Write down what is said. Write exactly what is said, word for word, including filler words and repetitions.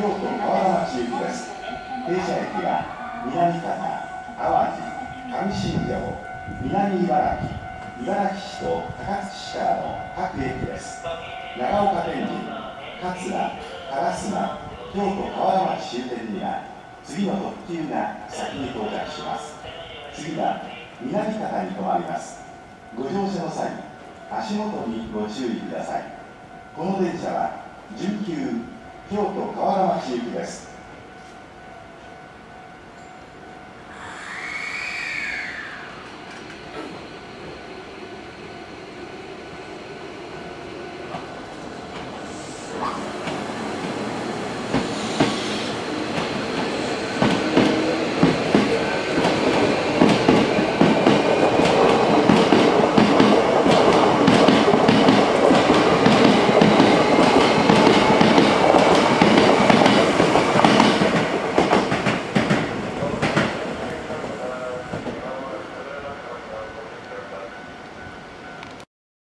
京都河原町行きです。停車駅は南方、淡路、上新庄、南茨城、茨城市と高槻市からの各駅です。長岡天神、桂、烏丸、京都河原町終点には次の特急が先に到着します。次は南方に止まります。ご乗車の際、足元にご注意ください。この電車は準急京都河原町行きです。